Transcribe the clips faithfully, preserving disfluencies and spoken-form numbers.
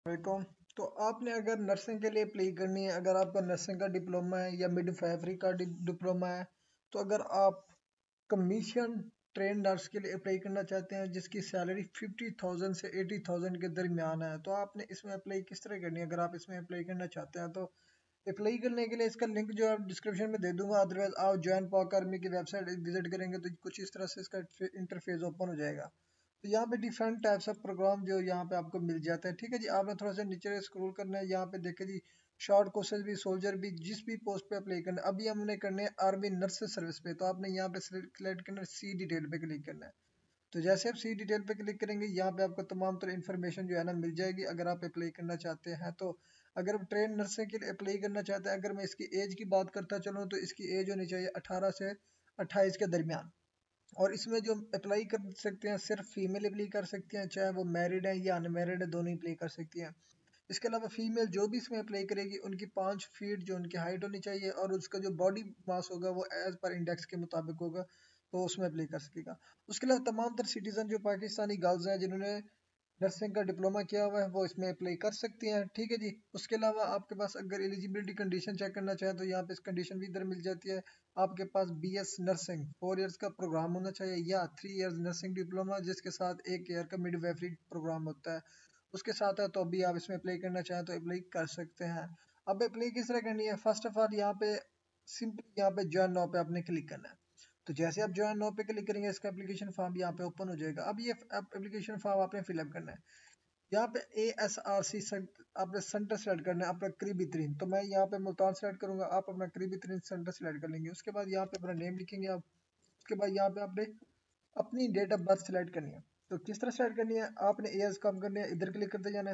वालेकुम। तो आपने अगर नर्सिंग के लिए अप्लाई करनी है, अगर आपका नर्सिंग का डिप्लोमा है या मिडवाइफरी का डिप्लोमा है, तो अगर आप कमीशन ट्रेन नर्स के लिए अप्लाई करना चाहते हैं जिसकी सैलरी फिफ्टी थाउजेंड से एटी थाउजेंड के दरमियान है, तो आपने इसमें अप्लाई किस तरह करनी है? अगर आप इसमें अप्लाई करना चाहते हैं तो अप्लाई करने के लिए इसका लिंक जो है डिस्क्रिप्शन में दे दूंगा, अदरवाइज आप जॉइन पाक आर्मी की वेबसाइट विजिट करेंगे तो कुछ इस तरह से इसका इंटरफेस ओपन हो जाएगा। तो यहाँ पे डिफरेंट टाइप्स ऑफ प्रोग्राम जो यहाँ पे आपको मिल जाते हैं। ठीक है जी, आपने थोड़ा सा नीचे स्क्रॉल करना है, यहाँ पे देखे जी शॉर्ट कोर्सेज भी, सोल्जर भी, जिस भी पोस्ट पे अप्लाई करना है। अभी हमने करने हैं आर्मी नर्स सर्विस पे, तो आपने यहाँ पे सिलेक्ट करना है सी डिटेल पे क्लिक करना है। तो जैसे आप सी डिटेल पे क्लिक करेंगे, यहाँ पे आपको तमाम तरह इन्फॉर्मेशन जो है ना मिल जाएगी अगर आप अप्लाई करना चाहते हैं तो। अगर आप ट्रेन नर्सिंग के लिए अप्लाई करना चाहते हैं, अगर मैं इसकी एज की बात करता चलूँ तो इसकी एज होनी चाहिए अठारह से अट्ठाईस के दरमियान। और इसमें जो अप्लाई कर सकते हैं सिर्फ फीमेल अप्लाई कर सकती हैं, चाहे वो मैरिड है या अनमैरिड है, दोनों अप्लाई कर सकती हैं। इसके अलावा फीमेल जो भी इसमें अप्लाई करेगी उनकी पाँच फीट जो उनकी हाइट होनी चाहिए और उसका जो बॉडी मास होगा वो एज पर इंडेक्स के मुताबिक होगा, तो उसमें अप्लाई कर सकेगा। उसके अलावा तमाम तर सिटीजन जो पाकिस्तानी गर्ल्स हैं जिन्होंने नर्सिंग का डिप्लोमा किया हुआ है वो इसमें अप्लाई कर सकती हैं। ठीक है जी। उसके अलावा आपके पास अगर एलिजिबिलिटी कंडीशन चेक करना चाहें तो यहाँ पे इस कंडीशन भी इधर मिल जाती है। आपके पास B S nursing four years का प्रोग्राम होना चाहिए या थ्री इयर्स नर्सिंग डिप्लोमा जिसके साथ एक ईयर का मिडवाइफरी प्रोग्राम होता है उसके साथ है, तो अभी आप इसमें अप्लाई करना चाहें तो अप्लाई कर सकते हैं। अब अप्लाई किस तरह करनी है? फर्स्ट ऑफ ऑल यहाँ पे सिंपली यहाँ पे ज्वाइन नाउ पे आपने क्लिक करना है। तो जैसे आप ज्वाइन नाउ पे क्लिक करेंगे इसका एप्लीकेशन फॉर्म यहाँ पे ओपन हो जाएगा। अब ये एप्लीकेशन फॉर्म आपने फिलअप करना है। यहाँ पे ए एस आर सी आपने सेंटर सेलेक्ट करना है अपना करीबी तरीन, तो मैं यहाँ पे मुल्तान सेलेक्ट करूंगा, आप अपना करीबी तरीन सेंटर सेलेक्ट कर लेंगे। उसके बाद यहाँ पे अपना नेम लिखेंगे आप। उसके बाद यहाँ पे आपने अपनी डेट ऑफ बर्थ सेलेक्ट करनी है। तो किस तरह सेलेक्ट करनी है? आपने एज कम करनी है, इधर क्लिक करते जाना है।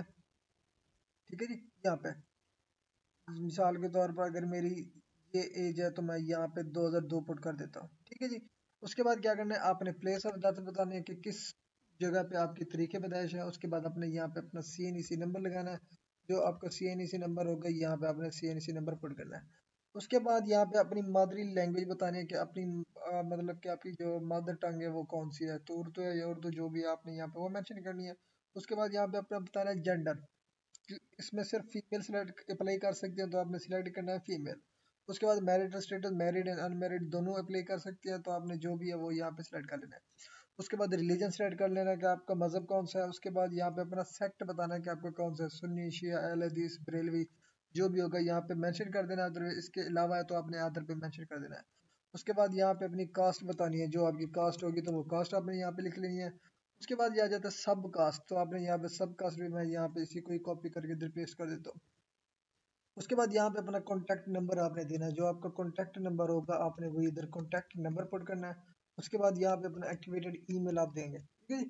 ठीक है जी। यहाँ पे मिसाल के तौर पर अगर मेरी ये एज है तो मैं यहाँ पे दो हज़ार दो पुट कर देता हूँ। ठीक है जी। उसके बाद क्या करना है? आपने प्लेस ऑफ बर्थ बताना है कि किस जगह पे आपकी तरीके पैदाइश है। उसके बाद अपने यहाँ पे अपना सी एन ई सी नंबर लगाना है। जो आपका सी एन ई सी नंबर होगा यहाँ पे आपने C N E C number put करना है। उसके बाद यहाँ पे अपनी मादरी लैंग्वेज बतानी है कि अपनी आ, मतलब कि आपकी जो मदर टंग है वो कौन सी है, तो उर्दू है या उर्दू जो भी है आपने यहाँ पे वो मेंशन करनी है। उसके बाद यहाँ पे अपना बताना है जेंडर, इसमें सिर्फ फीमेल सिलेक्ट अप्लाई कर सकते हैं तो आपने सिलेक्ट करना है फीमेल। उसके बाद marital status, married and unmarried दोनों अप्लाई कर सकते हैं, तो आपने जो भी है वो यहाँ पे सिलेक्ट कर लेना है। उसके बाद रिलीजन सेलेक्ट कर लेना है कि आपका मजहब कौन सा है। उसके बाद यहाँ पे अपना सेक्ट बताना है कि आपका कौन सा है, सुन्नी, शिया, अहले हदीस, बरेलवी, जो भी होगा यहाँ पे मेंशन कर देना है। अगर इसके अलावा है तो आपने आधार पे मेंशन कर देना है। उसके बाद यहाँ पे अपनी कास्ट बतानी है, जो आपकी कास्ट होगी तो वो कास्ट आपने यहाँ पे लिख लेनी है। उसके बाद ये आ जाता है सब कास्ट, तो आपने यहाँ पे सब कास्ट भी मैं यहाँ पे इसी को ही कॉपी करके इधर पेस्ट कर देता हूँ। उसके बाद यहाँ पे अपना कॉन्टैक्ट नंबर आपने देना है, जो आपका कॉन्टैक्ट नंबर होगा आपने वही इधर कॉन्टैक्ट नंबर पुट करना है। उसके बाद यहाँ पे अपना एक्टिवेटेड ईमेल आप देंगे। ठीक है जी।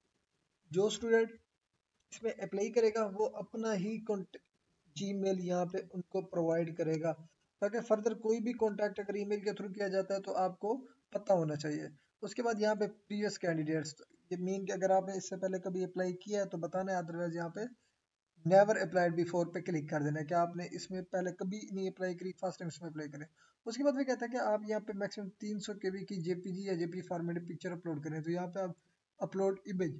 जो स्टूडेंट इसमें अप्लाई करेगा वो अपना ही जी मेल यहाँ पे उनको प्रोवाइड करेगा, ताकि फर्दर कोई भी कॉन्टैक्ट अगर ईमेल के थ्रू किया जाता है तो आपको पता होना चाहिए। उसके बाद यहाँ पे प्रीवियस कैंडिडेट्स, ये मीन कि अगर आपने इससे पहले कभी अप्लाई किया है तो बताना है, अदरवाइज यहाँ पे नेवर अप्लाइड बिफोर पे क्लिक कर देना है कि आपने इसमें पहले कभी नहीं अप्लाई करी, फर्स्ट टाइम इसमें अप्लाई करें। उसके बाद वो कहता है कि आप यहाँ पे मैक्सिमम तीन सौ के बी की जेपीजी या जेपी फॉर्मेट पिक्चर अपलोड करें, तो यहाँ पे आप अपलोड इमेज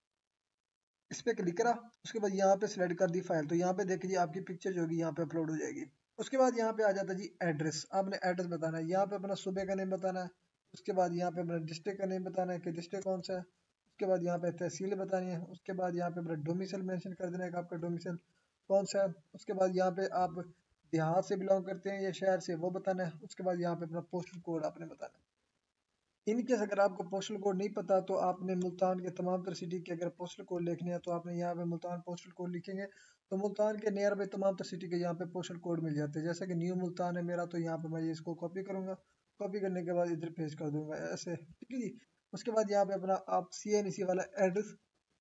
इस पे क्लिक करा। उसके बाद यहाँ पे सिलेक्ट कर दी फाइल, तो यहाँ पे देखिए आपकी पिक्चर जो होगी यहाँ पे अपलोड हो जाएगी। उसके बाद यहाँ पे आ जाता है जी एड्रेस, आपने एड्रेस बताना है। यहाँ पे अपना सूबे का नेम बताना है। उसके बाद यहाँ पे अपना डिस्ट्रिक्ट का नेम बताना है कि डिस्ट्रिक्ट कौन सा है। उसके बाद यहाँ पे तहसील बतानी है। उसके बाद यहाँ पे अपना डोमिसाइल मेंशन कर देना है कि आपका डोमिसाइल कौन सा है। उसके बाद यहाँ पे आप देहात से बिलोंग करते हैं या शहर से वो बताना है। उसके बाद यहाँ पे अपना पोस्टल कोड आपने बताना है। इनकेस अगर आपको पोस्टल कोड नहीं पता तो आपने मुल्तान के तमाम तर सिटी के अगर पोस्टल कोड लिखने हैं तो आपने यहाँ पे मुल्तान पोस्टल कोड लिखेंगे, तो मुल्तान के नियर बाई तमाम तर सिटी के यहाँ पे पोस्टल कोड मिल जाते हैं। जैसे कि न्यू मुल्तान है मेरा, तो यहाँ पे मैं ये इसको कॉपी करूंगा, कॉपी करने के बाद इधर पेस्ट कर दूंगा ऐसे। ठीक है जी। उसके बाद यहाँ पे अपना आप सी एन सी वाला एड्रेस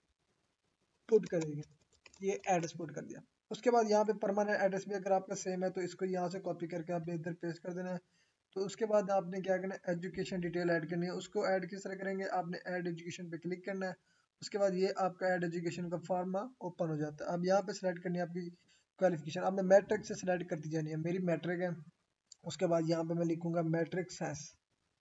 पुट करेंगे, ये एड्रेस पुट कर दिया। उसके बाद यहाँ पे परमानेंट एड्रेस भी अगर आपका सेम है तो इसको यहाँ से कॉपी करके आपने इधर पेस्ट कर देना है। तो उसके बाद आपने क्या करना है, एजुकेशन डिटेल ऐड करनी है। उसको ऐड किस तरह करेंगे? आपने ऐड एजुकेशन पे क्लिक करना है। उसके बाद ये आपका ऐड एजुकेशन का फॉर्मा ओपन हो जाता है। अब यहाँ पे सिलेक्ट करनी है आपकी क्वालिफिकेशन, आपने मैट्रिक से सिलेक्ट करती जानी है, मेरी मैट्रिक है। उसके बाद यहाँ पे मैं लिखूंगा मैट्रिक साइंस,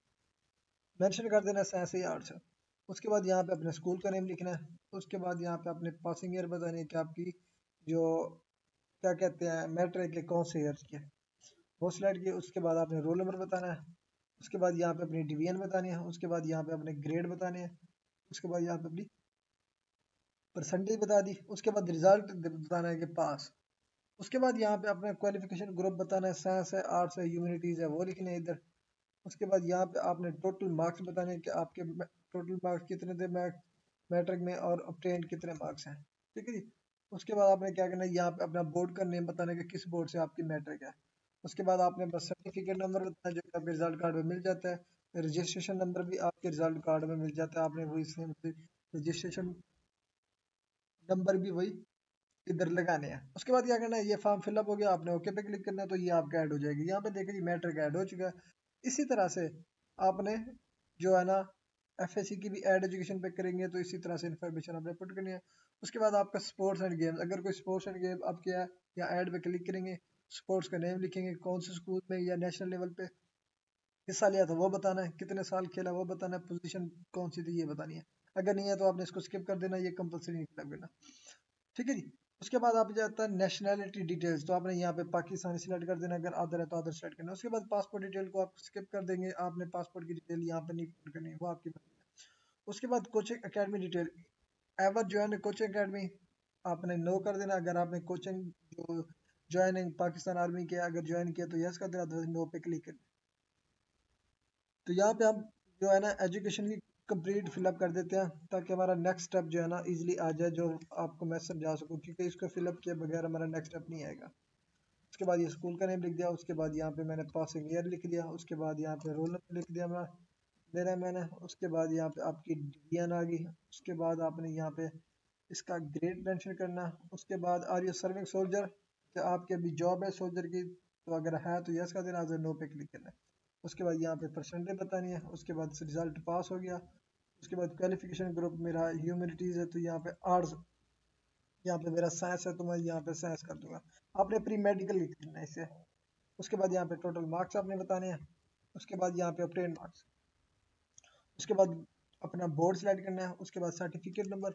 मेंशन कर देना साइंस या आर्ट्स है। उसके बाद यहाँ पे अपने स्कूल का नेम लिखना है। उसके बाद यहाँ पे अपने पासिंग ईयर बतानी है कि आपकी जो क्या कहते हैं मैट्रिक के कौन से ईयर के, वो सिलेक्ट किए। उसके बाद आपने रोल नंबर बताना है। उसके बाद यहाँ पे अपनी डिवीजन बतानी है। उसके बाद यहाँ पे अपने ग्रेड बताने हैं। उसके बाद यहाँ पे अपनी परसेंटेज बता दी। उसके बाद रिजल्ट बताना है कि पास। उसके बाद यहाँ पे अपना क्वालिफिकेशन ग्रुप बताना है, साइंस है, आर्ट्स है, ह्यूमैनिटीज है, वो लिखने हैं इधर। उसके बाद यहाँ पे आपने टोटल मार्क्स बताने हैं कि आपके टोटल मार्क्स कितने थे मैट्रिक में और ऑब्टेन कितने मार्क्स हैं, ठीक है जी। उसके बाद आपने क्या करना है, यहाँ पे अपना बोर्ड का नेम बताना है कि किस बोर्ड से आपकी मैट्रिक है। उसके बाद आपने बस सर्टिफिकेट नंबर बताना है जो कि आपके रिजल्ट कार्ड में मिल जाता है। रजिस्ट्रेशन नंबर भी आपके रिजल्ट कार्ड में मिल जाता है, आपने वही सेम रजिस्ट्रेशन नंबर भी वही इधर लगाने हैं। उसके बाद क्या करना है, ये फॉर्म फिलअप हो गया, आपने ओके पे क्लिक करना है तो ये आपका ऐड हो जाएगी। यहाँ पे देखिए मैट्रिक ऐड हो चुका है। इसी तरह से आपने जो है ना एफ एस सी की भी ऐड एजुकेशन पे करेंगे तो इसी तरह से इन्फॉर्मेशन आपने पुट करनी है। उसके बाद आपका स्पोर्ट्स एंड गेम्स, अगर कोई स्पोर्ट्स एंड गेम आपके है या ऐड पे क्लिक करेंगे, स्पोर्ट्स का नेम लिखेंगे, कौन से स्कूल में या नेशनल लेवल पे हिस्सा लिया था वो बताना है, कितने साल खेला वो बताना है, पोजीशन कौन सी थी ये बतानी है। अगर नहीं है तो आपने इसको स्किप कर देना, ये कंपलसरी नहीं फिलअप करना, ठीक है जी। उसके बाद आप जाता है नेशनैलिटी डिटेल्स, तो आपने यहाँ पे पाकिस्तानी सिलेक्ट कर देना, अगर अदर है तो अदर सेलेक्ट करना। उसके बाद पासपोर्ट डिटेल को आप स्किप कर देंगे, आपने पासपोर्ट की डिटेल यहाँ पे नहीं पुट करनी, वो आपकी मर्जी है। उसके बाद coaching academy detail, ever join coaching academy आपने नो कर देना। अगर आपने कोचिंग जो ज्वाइनिंग पाकिस्तान आर्मी के अगर ज्वाइन किया तो यस कर देना, तो नो पे क्लिक करना। तो यहाँ पे हम जो है ना एजुकेशन की कंप्लीट फिलअप कर देते हैं ताकि हमारा नेक्स्ट स्टेप जो है ना इजीली आ जाए, जो आपको मैं समझा सकूँ, क्योंकि इसको फिलअप किए बगैर हमारा नेक्स्ट स्टेप नहीं आएगा। उसके बाद ये स्कूल का नेम लिख दिया। उसके बाद यहाँ पे मैंने पासिंग ईयर लिख दिया। उसके बाद यहाँ पे रोल नंबर लिख दिया मैं मेरा मैंने। उसके बाद यहाँ पे आपकी डिवीजन आ गई। उसके बाद आपने यहाँ पे इसका ग्रेड मेंशन करना। उसके बाद आर यू सर्विंग सोल्जर, क्या आपकी अभी जॉब है सोल्जर की, तो अगर है तो यस का देना, अगर नो पे क्लिक करना है। उसके बाद यहाँ पे परसेंटेज बतानी है। उसके बाद रिजल्ट पास हो गया। उसके बाद क्वालिफिकेशन ग्रुप मेरा ह्यूमैनिटीज है तो यहाँ पे आर्ट्स, यहाँ पे मेरा साइंस है तो मैं यहाँ पे साइंस कर दूंगा। आपने प्री मेडिकल लिख देना इसे। उसके बाद यहाँ पे टोटल मार्क्स आपने बताने हैं। उसके बाद यहाँ पे ऑब्टेन मार्क्स। उसके बाद अपना बोर्ड सेलेक्ट करना है। उसके बाद सर्टिफिकेट नंबर।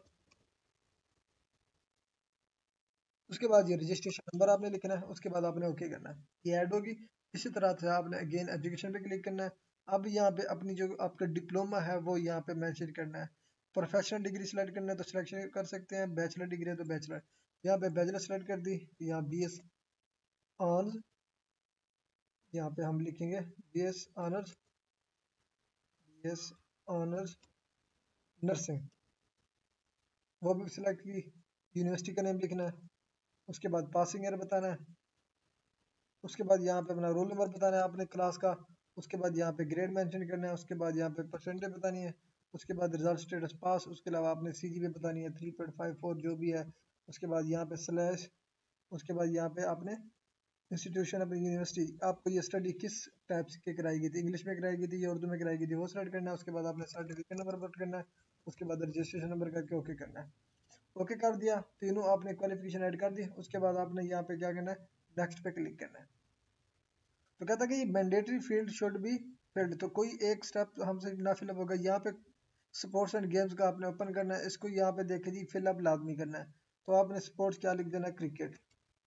उसके बाद ये रजिस्ट्रेशन नंबर आपने लिखना है। उसके बाद आपने ओके करना है, ये ऐड होगी। इसी तरह से आपने अगेन एजुकेशन पे क्लिक करना है। अब यहाँ पे अपनी जो आपका डिप्लोमा है वो यहाँ पे मेंशन करना है। प्रोफेशनल डिग्री सेलेक्ट करना है तो सिलेक्शन कर सकते हैं, बैचलर डिग्री है तो बैचलर, यहाँ पे बैचलर सेलेक्ट कर दी। यहाँ बी एस ऑनर्स, यहाँ पे हम लिखेंगे B S honours, B S honours nursing, वो भी सिलेक्ट की। यूनिवर्सिटी का नेम लिखना है। उसके बाद पासिंग ईयर बताना है। उसके बाद यहाँ पे अपना रोल नंबर बताना है अपने क्लास का। उसके बाद यहाँ पे ग्रेड मेंशन करना है। उसके बाद यहाँ पे परसेंटेज बतानी है। उसके बाद रिजल्ट स्टेटस पास। उसके अलावा आपने सी जी पी बतानी है थ्री पॉइंट फाइव फोर जो भी है। उसके बाद यहाँ पे स्लैश। उसके बाद यहाँ पे आपने इंस्टीट्यूशन अपनी यूनिवर्सिटी, आपको ये स्टडी किस टाइप से कराई गई थी, इंग्लिश में कराई गई थी या उर्दू में कराई गई थी, वो सेलेक्ट करना है। उसके बाद आपने सर्टिफिकेट नंबर पुट करना है। उसके बाद रजिस्ट्रेशन नंबर करके ओके करना है। ओके कर दिया, तीनों आपने क्वालिफिकेशन ऐड कर दी। उसके बाद आपने यहाँ पे क्या करना है, नेक्स्ट पे क्लिक करना है। तो कहता है कि mandatory field should be filled, तो कोई एक स्टेप हमसे ना फिलअप होगा। यहाँ पे स्पोर्ट्स एंड गेम्स का आपने ओपन करना है, इसको यहाँ पे देखे जी फिलअप लाजमी करना है। तो आपने स्पोर्ट्स क्या लिख देना है, क्रिकेट।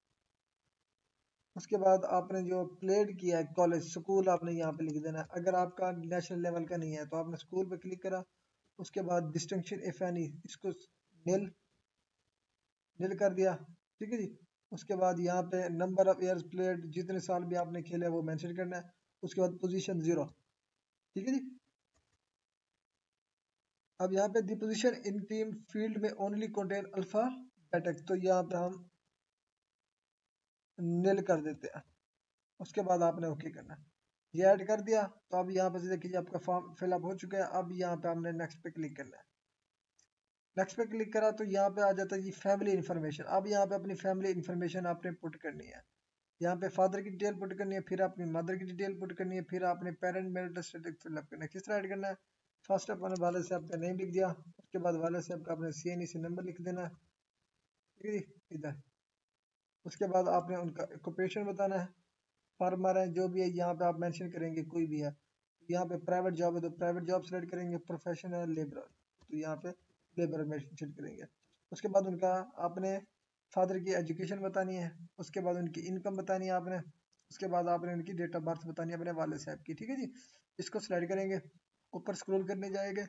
उसके बाद आपने जो प्लेड किया है कॉलेज स्कूल आपने यहाँ पे लिख देना है। अगर आपका नेशनल लेवल का नहीं है तो आपने स्कूल पे क्लिक करा। उसके बाद डिस्टिंक्शन इफ एनी, इसको नील नील कर दिया, ठीक है जी। उसके बाद यहाँ पे नंबर ऑफ ईयर्स प्लेड, जितने साल भी आपने खेले वो मेंशन करना है। उसके बाद पोजीशन जीरो, ठीक है जी। अब यहाँ पे the position in team field में ओनली कंटेन अल्फा बैटक, तो यहाँ पे हम नील कर देते हैं। उसके बाद आपने ओके करना है, ये ऐड कर दिया। तो अब यहाँ पे देखिए आपका फॉर्म फिलअप हो चुका है। अब यहाँ पे हमने नेक्स्ट पे क्लिक करना है। नेक्स्ट पे क्लिक करा तो यहाँ पे आ जाता है जी फैमिली इन्फॉर्मेशन। अब यहाँ पे अपनी फैमिली इन्फॉर्मेशन आपने पुट करनी है। यहाँ पे फादर की डिटेल पुट करनी है, फिर अपनी मदर की डिटेल पुट करनी है, फिर आपने पेरेंट मेरिटल स्टेटस फिलअप करना है। किस तरह ऐड करना है, फर्स्ट अपने वाले से आपका नेम लिख दिया। उसके बाद वाले से आपका अपने सी एन ई सी नंबर लिख देना है, ठीक है जी, इधर। उसके बाद आपने उनका ऑक्यूपेशन बताना है, फार्मर है जो भी है, यहाँ पे आप मेंशन करेंगे कोई भी है। यहाँ पे प्राइवेट जॉब है तो प्राइवेट जॉब सेलेक्ट करेंगे, प्रोफेशन है लेबर तो यहाँ पे लेबर मेंशन करेंगे। उसके बाद उनका आपने फादर की एजुकेशन बतानी है, उसके बाद उनकी इनकम बतानी है आपने, उसके बाद आपने उनकी डेट ऑफ बर्थ बतानी है अपने वाले साहब की। ठीक है जी, इसको स्लाइड करेंगे, ऊपर स्क्रॉल करने जाएंगे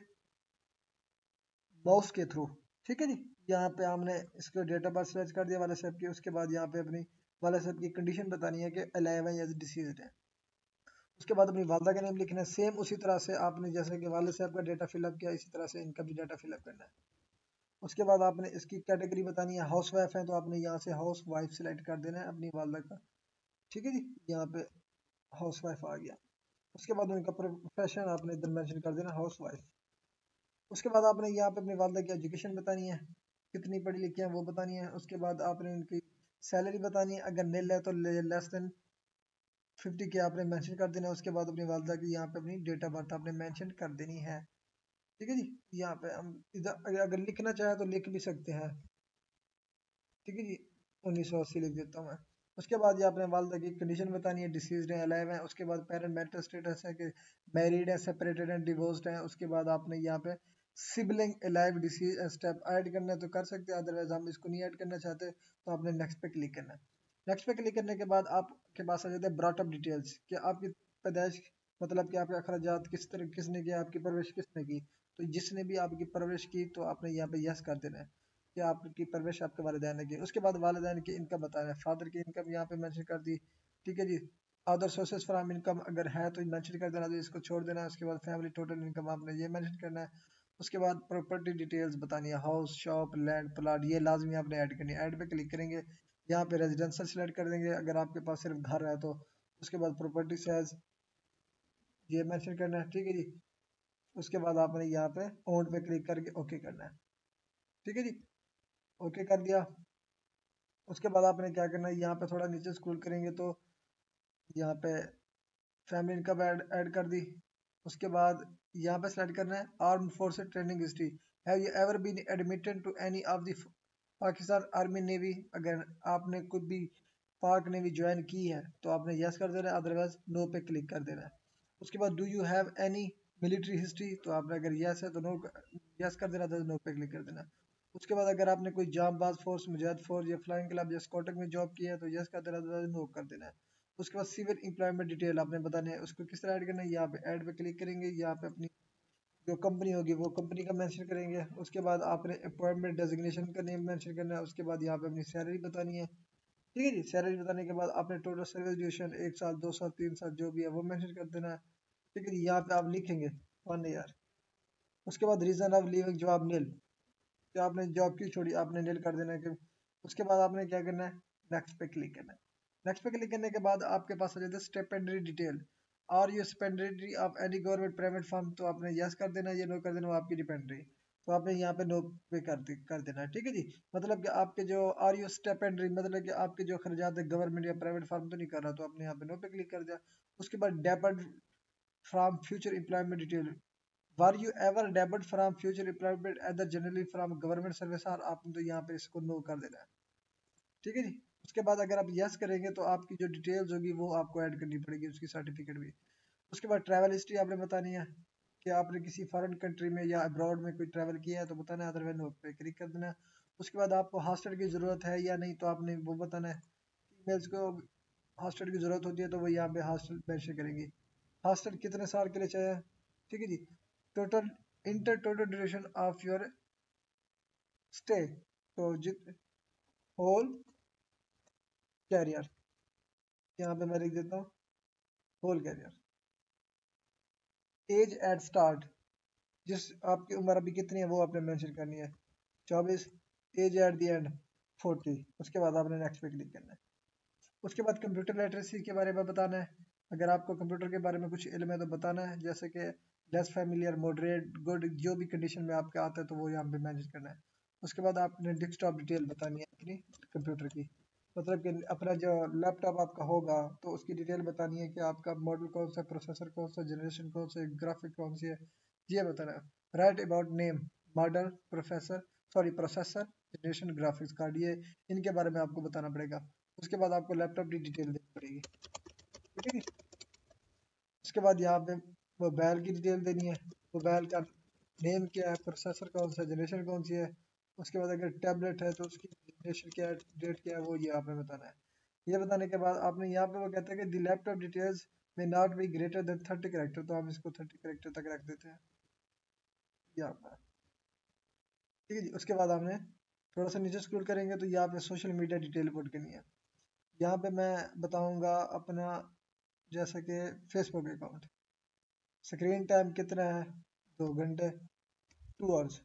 माउस के थ्रू। ठीक है जी, यहाँ पे हमने इसको डेट ऑफ बर्थ सर्च कर दिया वाले साहब की, उसके बाद यहाँ पे अपनी वाले साहब की कंडीशन बतानी है कि अलाइव है या डिसीज्ड है। उसके बाद अपनी वालदा का नेम लिखना है, सेम उसी तरह से आपने जैसे कि वाले साहब का डेटा फिलअप किया इसी तरह से इनका भी डेटा फिलअप करना है। उसके बाद आपने इसकी कैटेगरी बतानी है, हाउस वाइफ है तो आपने यहाँ से हाउस वाइफ सिलेक्ट कर देना है अपनी वालदा का। ठीक है जी, यहाँ पे हाउस वाइफ आ गया। उसके बाद उनका प्रोफेशन आपने इधर मेंशन कर देना हाउस वाइफ। उसके बाद आपने यहाँ पे अपनी वालदा की एजुकेशन बतानी है, कितनी पढ़ी लिखी है वो बतानी है। उसके बाद आपने उनकी सैलरी बतानी है, अगर नील है तो लेस देन फिफ्टी के आपने मेंशन कर देना है। उसके बाद अपनी वालदा की यहाँ पे अपनी डेट ऑफ बर्थ आपने मेंशन कर देनी है। ठीक है जी, यहाँ पे हम इधर अगर लिखना चाहे तो लिख भी सकते हैं। ठीक है जी, उन्नीस सौ अस्सी लिख देता हूँ मैं। उसके बाद ये आपने वालदा की कंडीशन बतानी है, डिसीज है, अलाइव है। उसके बाद पेरेंट मेंटल स्टेटस है कि मैरिड है, सेपरेटेड है, डिवोर्स्ड है। उसके बाद आपने यहाँ पे sibling alive deceased step add करना है तो कर सकते हैं, अदरवाइज हम इसको नहीं ऐड करना चाहते तो आपने नेक्स्ट पे क्लिक करना है। नेक्स्ट पे क्लिक करने के बाद आपके पास आ जाते हैं ब्रॉट अप डिटेल्स कि आपकी पैदाइश मतलब कि आपके अखराजात किस तरह किसने किया, आपकी परवरिश किसने की। तो जिसने भी आपकी परवरिश की तो आपने यहाँ पे यस कर देना है कि आपकी परवरिश आपके वालिदैन ने की। उसके बाद वालिदैन की इनकम बताना है, फादर की इनकम यहाँ पे मेंशन कर दी। ठीक है जी, अदर सोर्सेज फ्रॉम इनकम अगर है तो मेंशन कर देना, तो इसको छोड़ देना है। उसके बाद फैमिली टोटल इनकम आपने ये मेंशन करना है। उसके बाद प्रॉपर्टी डिटेल्स बतानी है, हाउस शॉप लैंड प्लाट, ये लाजमी आपने ऐड करनी है। ऐड पे क्लिक करेंगे, यहाँ पे रेजिडेंशियल सिलेक्ट कर देंगे अगर आपके पास सिर्फ घर है तो। उसके बाद प्रॉपर्टी साइज ये मेंशन करना है। ठीक है जी, उसके बाद आपने यहाँ पे ओन पे क्लिक करके ओके करना है। ठीक है जी, ओके कर दिया। उसके बाद आपने क्या करना है, यहाँ पे थोड़ा नीचे स्क्रॉल करेंगे तो यहाँ पे फैमिली इनकम ऐड ऐड कर दी। उसके बाद यहाँ पे सेलेक्ट करना है arm forces training history, have you ever been admitted to any of the Pakistan army navy. अगर आपने कोई भी पाक नेवी ज्वाइन की है तो आपने यस कर देना है, अदरवाइज नो पे क्लिक कर देना है। उसके बाद do you have any military history, तो आपने अगर यस है तो नो यस कर देना, तो नो पे क्लिक कर देना। उसके बाद अगर आपने कोई जांबाज फोर्स, मुजाहिद फोर्स या फ्लाइंग क्लब या स्कॉटक में जॉब की है तो यस कर देना, तो नो कर देना है। उसके बाद सिविल एम्प्लॉयमेंट डिटेल आपने बताने हैं, उसको किस तरह ऐड करना है, यहाँ पे ऐड पे क्लिक करेंगे, यहाँ पे अपनी जो कंपनी होगी वो कंपनी का मेंशन करेंगे। उसके बाद आपने अपॉइंटमेंट डेजिग्नेशन का नेम मेंशन करना है। उसके बाद यहाँ पे अपनी सैलरी बतानी है। ठीक है जी, सैलरी बताने के बाद आपने टोटल सर्विस ड्यूरेशन एक साल दो साल तीन साल जो भी है वो मेंशन कर देना है। ठीक है जी, यहाँ पे आप लिखेंगे वन ईयर। उसके बाद reason of leaving job nil, कि आपने जॉब क्यों छोड़ी आपने नील कर देना है कि। उसके बाद आपने क्या करना है, नेक्स्ट पे क्लिक करना है। नेक्स्ट पे क्लिक करने के बाद आपके पास आ जाता है स्टिपेंडरी डिटेल, और ये stipendiary of any government private firm, तो आपने यस कर देना है, ये नो कर देना, वो आपकी डिपेंडरी। तो आपने यहाँ पे नो पे कर दे, कर देना है। ठीक है जी, मतलब कि आपके जो आर यू स्टिपेंडरी मतलब कि आपके जो खर्चात है गवर्नमेंट या प्राइवेट फर्म तो नहीं कर रहा, तो आपने यहाँ पे नो पे क्लिक कर दिया। उसके बाद debarred from future employment detail, were you ever debarred from future employment other generally from government service, और आपने तो यहाँ पे इसको नो कर देना है। ठीक है जी, उसके बाद अगर आप यस करेंगे तो आपकी जो डिटेल्स होगी वो आपको ऐड करनी पड़ेगी, उसकी सर्टिफिकेट भी। उसके बाद ट्रैवल हिस्ट्री आपने बतानी है कि आपने किसी फॉरेन कंट्री में या अब्रॉड में कोई ट्रैवल किया है तो बताना है, अदरवाइज नो पे क्लिक कर देना है। उसके बाद आपको हॉस्टल की ज़रूरत है या नहीं तो आपने वो बताना है। फीमेल्स को हॉस्टल की ज़रूरत होती है तो वो यहाँ पे हॉस्टल मेंशन करेंगी। हॉस्टल कितने साल के लिए चाहिए। ठीक है जी, total inter total duration of your stay, तो जित होल कैरियर, यहाँ पे मैं लिख देता हूँ whole career. Age at start, जिस आपकी उम्र अभी कितनी है वो आपने मेंशन करनी है, चौबीस। Age at the end forty. उसके बाद आपने नेक्स्ट पे क्लिक करना है। उसके बाद कंप्यूटर लिटरेसी के बारे में बताना है, अगर आपको कंप्यूटर के बारे में कुछ इल्म है तो बताना है, जैसे कि लेस फैमिलियर मॉडरेट गुड, जो भी कंडीशन में आपके आता है तो वो यहाँ पे मैनेज करना है। उसके बाद आपने डेस्कटॉप डिटेल बतानी है अपनी कंप्यूटर की, मतलब कि अपना जो लैपटॉप आपका होगा तो उसकी डिटेल बतानी है कि आपका मॉडल कौन सा, प्रोसेसर कौन सा, जनरेशन कौन सा, ग्राफिक कौन सी है, ये बताना है। Write about name model professor sorry processor generation graphics card, ये इनके बारे में आपको बताना पड़ेगा। उसके बाद आपको लैपटॉप की डिटेल देनी पड़ेगी। ठीक है, उसके बाद यहाँ पे मोबाइल की डिटेल देनी है, मोबाइल का नेम क्या है, प्रोसेसर कौन सा, जनरेशन कौन सी है। उसके बाद अगर टैबलेट है तो उसकी एग्जामिनेशन क्या डेट क्या है वो ये आपने बताना है। ये बताने के बाद आपने यहाँ पे वो कहते हैं कि द लैपटॉप डिटेल्स में not be greater than thirty character, तो हम इसको थर्टी करेक्टर तक रख देते हैं यहाँ पर। ठीक है जी। उसके बाद आपने थोड़ा सा नीचे स्क्रॉल करेंगे तो यहाँ पे सोशल मीडिया डिटेल रिपोर्ट करनी है। यहाँ पे मैं बताऊंगा अपना जैसा कि फेसबुक अकाउंट, स्क्रीन टाइम कितना है, दो घंटे, टू आवर्स,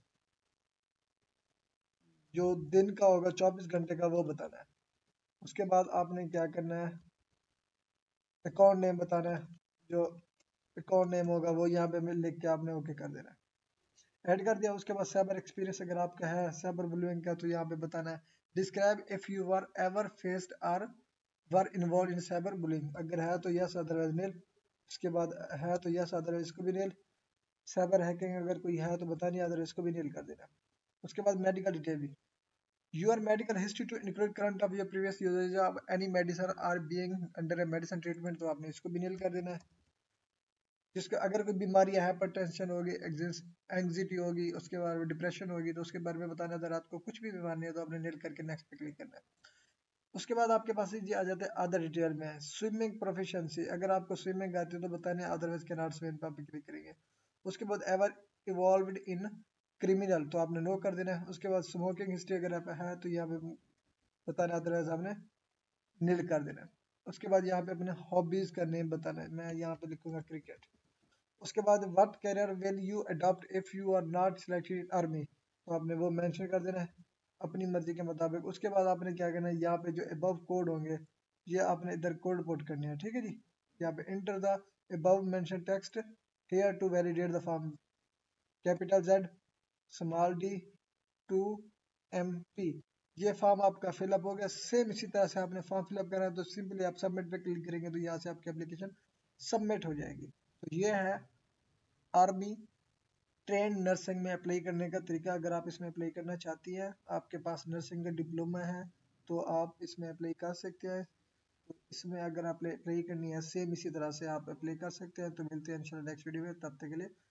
जो दिन का होगा चौबीस घंटे का वो बताना है। उसके बाद आपने क्या करना है, अकाउंट नेम बताना है, जो अकाउंट नेम होगा वो यहाँ पे मिल लिख के आपने ओके कर देना है, ऐड कर दिया। उसके बाद साइबर एक्सपीरियंस अगर आपका है साइबर बुलिंग का तो यहाँ पे बताना है describe if you are ever faced are were involve in cyber bullying, अगर है तो यस अदरवाइज नील। उसके बाद है तो यस अदरवाइज इसको भी नील। साइबर हैकिंग अगर कोई है तो बतानी, अदरवाइज इसको भी नील कर देना। उसके बाद मेडिकल डिटेल भी, your medical history to include current of your previous usage of any medicine or being under a medicine treatment, तो आपने इसको भी नील कर देना है। जिसका अगर कोई बीमारी है, हाइपरटेंशन होगी, एंग्जाइटी होगी, उसके बाद डिप्रेशन होगी तो उसके बारे में बताना है। अगर आपको कुछ भी बीमारी है तो आपने नील करके नेक्स्ट पे क्लिक करना है। उसके बाद आपके पास ये आ जाते हैं अदर डिटेल में, स्विमिंग प्रोफिशिएंसी, अगर आपको स्विमिंग आती है तो बताने, अदरवाइज कैन नॉट स्विम पे आप क्लिक करेंगे। उसके बाद एवर इवॉल्व्ड इन क्रिमिनल तो आपने नो कर देना है। उसके बाद स्मोकिंग हिस्ट्री अगर आप है तो यहाँ पे बताना, अदरवाइज आपने नील कर देना है। उसके बाद यहाँ पे अपने हॉबीज का नेम बताना है, मैं यहाँ पे लिखूंगा क्रिकेट। उसके बाद what career will you adopt if you are not selected army, तो आपने वो मेंशन कर देना है अपनी मर्जी के मुताबिक। उसके बाद आपने क्या करना है, यहाँ पे जो अबव कोड होंगे ये आपने इधर कोड पुट करने हैं। ठीक है जी। यहाँ पे enter the above mention text here to validate the form, capital Z, small D, two M P. ये फॉर्म आपका फिलअप हो गया। सेम इसी तरह से आपने फॉर्म फिलअप करना है तो सिंपली आप सबमिट पे क्लिक करेंगे तो यहाँ से आपकी एप्लीकेशन सबमिट हो जाएगी। तो ये है आर्मी ट्रेन नर्सिंग में अप्लाई करने का तरीका। अगर आप इसमें अप्लाई करना चाहती हैं, आपके पास नर्सिंग का डिप्लोमा है तो आप इसमें अप्लाई कर सकते हैं। तो इसमें अगर आप अप्लाई करनी है सेम इसी तरह से आप अप्लाई कर सकते हैं। तो मिलते हैं इंशाल्लाह नेक्स्ट वीडियो में, तब तक के लिए